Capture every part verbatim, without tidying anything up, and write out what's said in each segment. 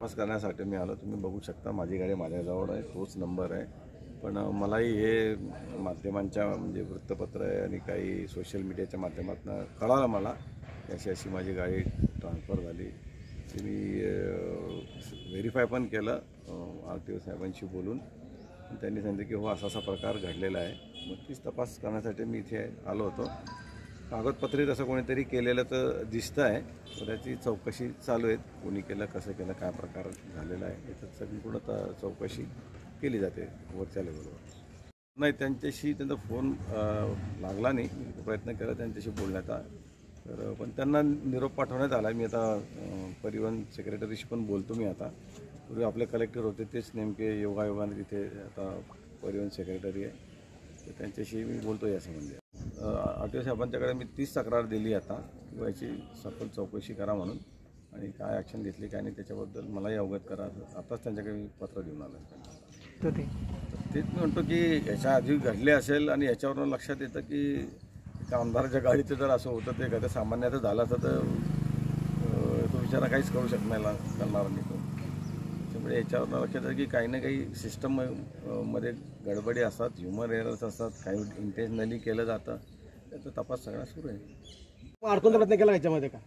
तपास करण्यासाठी मी आलो. तुम्ही बघू शकता माझी गाडी माझ्याजवळ आहे, तोच नंबर आहे. पण मलाही हे माध्यमांच्या म्हणजे वृत्तपत्र आहे आणि काही सोशल मीडियाच्या माध्यमातून कळालं मला की अशी अशी माझी गाडी ट्रान्सफर झाली. ती मी व्हेरीफाय पण केलं आर टी ओ साहेबांशी बोलून. त्यांनी सांगितलं की हो असा असा प्रकार घडलेला आहे. मग तीच तपास करण्यासाठी मी इथे आलो होतो. कागदपत्रे तसं कोणीतरी केलेलं तर दिसतं आहे, तर त्याची चौकशी चालू आहे. कोणी केलं, कसं केलं, काय प्रकार झालेला आहे याच्यात सगळी पूर्ण चौकशी केली जाते वरच्या लेवलवर. नाही, त्यांच्याशी त्यांचा फोन लागला नाही. प्रयत्न केला त्यांच्याशी बोलण्याचा, तर पण त्यांना निरोप पाठवण्यात आला. मी आता परिवहन सेक्रेटरीशी पण बोलतो. मी आता पूर्वी आपले कलेक्टर होते तेच नेमके योगायोगाने तिथे आता परिवहन सेक्रेटरी आहे, तर त्यांच्याशी मी बोलतो या संबंधी. आर टी ओ साहेबांच्याकडे मी तीच तक्रार दिली आता किंवा याची सखोल चौकशी करा म्हणून, आणि काय ॲक्शन घेतली काय नाही त्याच्याबद्दल मलाही अवगत करा. आताच त्यांच्याकडे मी पत्र देऊन आलं त्यांना. तर ते तेच मी म्हणतो की याच्या आधी घडले असेल आणि याच्यावरून लक्षात येतं की एका आमदाराच्या गाडीचं जर असं होतं ते एखाद्या सामान्याचं झालं असतं तर तो बिचारा काहीच करू शकणार करणार नाही तो. त्यामुळे याच्यावर लक्षात येतं की काही ना काही सिस्टम मध्ये गडबडी असतात, ह्युमन एरर्स असतात, काही इंटेन्शनली केलं जातं. त्याचा तपास सगळा सुरू आहे. अडकून प्रयत्न केला याच्यामध्ये का?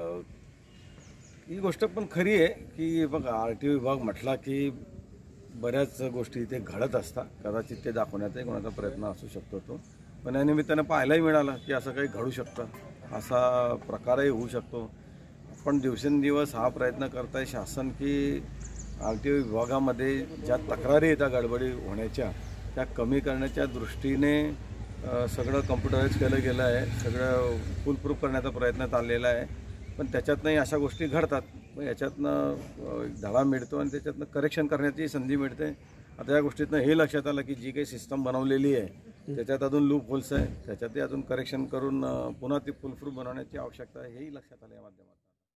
ही गोष्ट पण खरी आहे की बघा, आर टी ओ विभाग म्हटला की बऱ्याच गोष्टी इथे घडत असतात. कदाचित ते दाखवण्याचाही कोणाचा प्रयत्न असू शकतो तो, पण या निमित्तानं पाहायलाही मिळालं की असं काही घडू शकतं, असा प्रकारही होऊ शकतो. आपण दिवसेंदिवस हा प्रयत्न करताय शासन की आर टी ओ विभागामध्ये ज्या तक्रारी येतात गडबडी होण्याच्या त्या कमी करण्याच्या दृष्टीने सगळं कम्प्युटराईज केलं गेलं आहे, सगळं फुलप्रूफ करण्याचा प्रयत्न चाललेला आहे. पण त्याच्यातनंही अशा गोष्टी घडतात. मग याच्यातनं धडा मिळतो आणि त्याच्यातनं करेक्शन करण्याची संधी मिळते. आता या गोष्टीतनं हे लक्षात आलं की जी काही सिस्टम बनवलेली आहे त्याच्यात अजून लूप होल्स आहे, त्याच्यातही अजून करेक्शन करून पुन्हा ती फुलप्रूफ बनवण्याची आवश्यकता आहे, हेही लक्षात आलं या माध्यमातून.